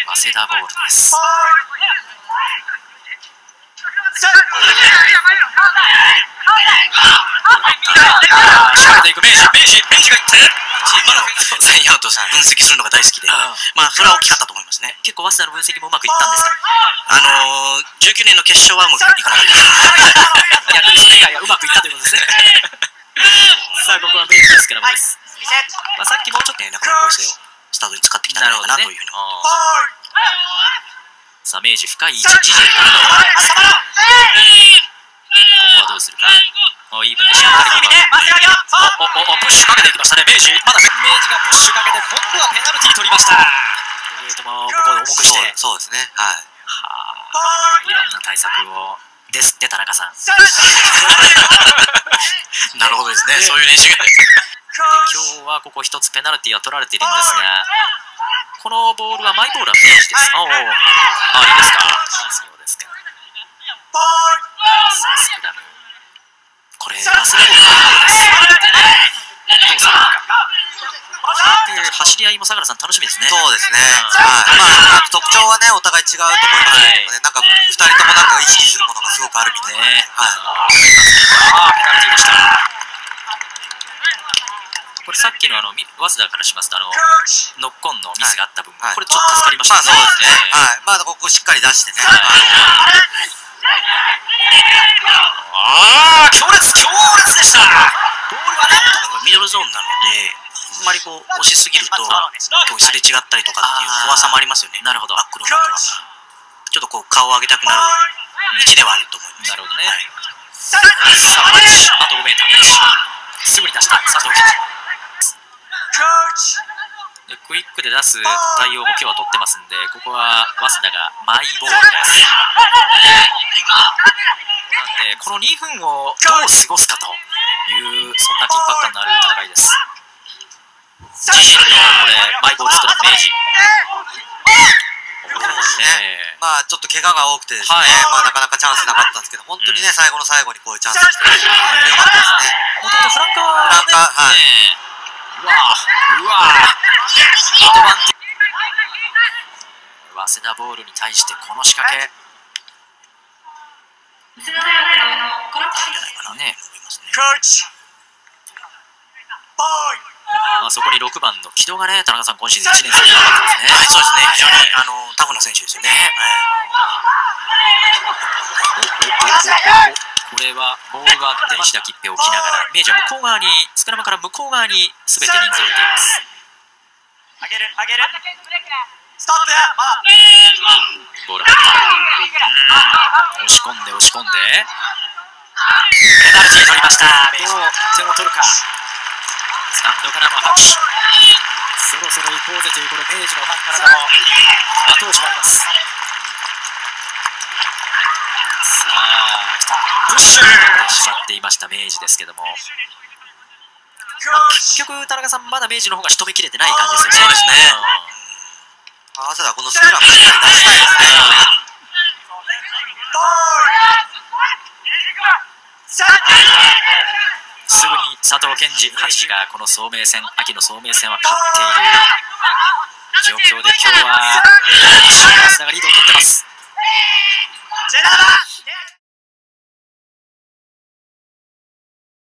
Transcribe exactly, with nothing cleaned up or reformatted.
早稲田ボールです。仕掛けていく明治、明治、明治がいって、まだサインアウト分析するのが大好きで、まあそれは大きかったと思いますね。結構早稲田の分析もうまくいったんですか？あのー、じゅうきゅうねんの決勝はうまくいかなかった。逆にそれ以外はうまくいったということですね。さあここは明治のスクラムです。まあさっきもうちょっとね、中村構成をスタートに使ってきたんじゃないかなというふうに思います。さあ明治深い位置、自陣からのここはどうするか。お、イーブンでしっかりおおおプッシュかけていきましたね、明治。まだ明治がプッシュかけて、今度はペナルティー取りました。ウェイトも向こうで重くして。 そうですね。はい。 はあ、いろんな対策をですって田中さん。 なるほどですね。そういう練習が。 で今日はここ一つペナルティーは取られているんですが、このボールはマイボールは明治です。おお、あ、いいですか。そうですか。スクラム。これ、早稲田ボールです。どうするか。走り合いも相良さん楽しみですね。 そうですね。はい。まあ特徴はねお互い違うと思いますけどね。なんか二人ともなんか意識するものがすごくあるみたいな。はい。 ああペナルティーでした。これさっきのあの早稲田からしますとあのノックオンのミスがあった分、これちょっと助かりましたね。 まあそうですね。はい。まあここしっかり出してね。 ああ強烈強烈でした。ボールはなんとミドルゾーンなので。あんまりこう押しすぎると今日すれ違ったりとかっていう怖さもありますよね。 なるほど。 バックローなんかはちょっとこう顔を上げたくなる位置ではあると思います。 なるほどね。さあマッチあとごメーターですぐに出した佐藤健二。クイックで出す対応も今日は取ってますんで、ここは早稲田がマイボールです。なんでこのにふんをどう過ごすかというそんな緊迫感のある戦いです。自陣のこれマイボールストラム明治。 まあちょっと怪我が多くてですね、まあなかなかチャンスなかったんですけど、本当にね最後の最後にこういうチャンスが来てよかったですね。 もともとフランカー、 フランカー、はい。 うわうわアドバンテ早稲田ボールに対してこの仕掛け。ね。まあそこにろくばんの木戸がね、田中さん、今シーズンいちねん生で頑張ってますね。 はい、そうですね、非常にあのタフな選手ですよね。 これはボールがあって西田吉平を置きながら、明治は向こう側に、スクラムから向こう側にすべて人数を置いています。 上げる、上げる。ストップ、 ボール入った。押し込んで、押し込んで。ペナルティー取りました。どう点を取るか。スタンドからの拍手。そろそろ行こうぜというこれ明治のファンからの後押しもあります。さあ来たプッシュしまっていました明治ですけども、まあ、結局田中さんまだ明治の方が仕留めきれてない感じですよね。 そうですね。早稲田このスクラムしっかり出したいですね。 すぐに佐藤健二橋がこの早明戦、秋の早明戦は勝っている状況で今日は西早稲田がリードを取ってます。